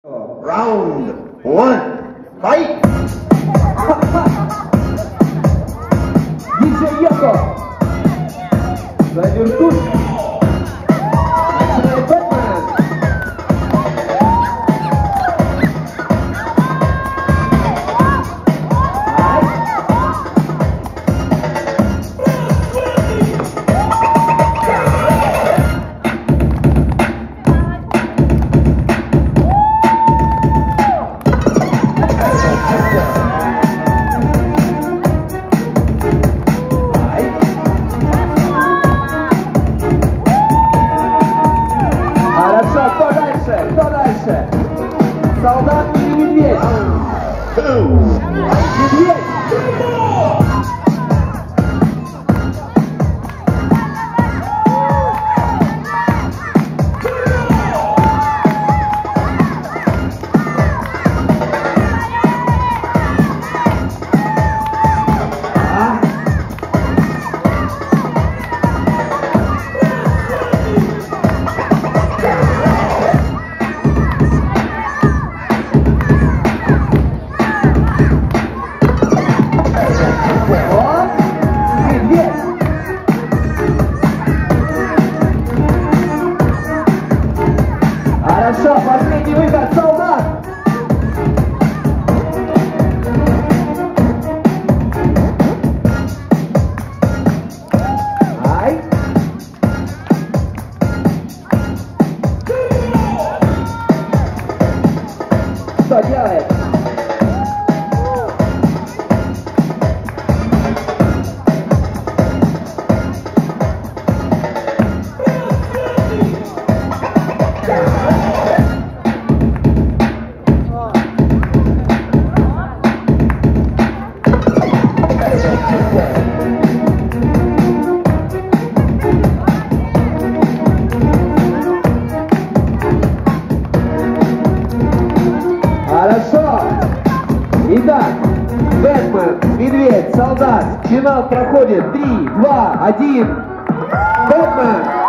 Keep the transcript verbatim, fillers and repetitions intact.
Round one, fight! диджей Йоко за вертушку. Начинает Бэтмен. Хорошо, кто дальше? Кто дальше? Солдат или медведь? Медведь! Хорошо, последний выход, солдат! Ай! Что делает? Хорошо. Итак, Бэтмен, медведь, солдат. Финал проходит. Три, два, один. Бэтмен.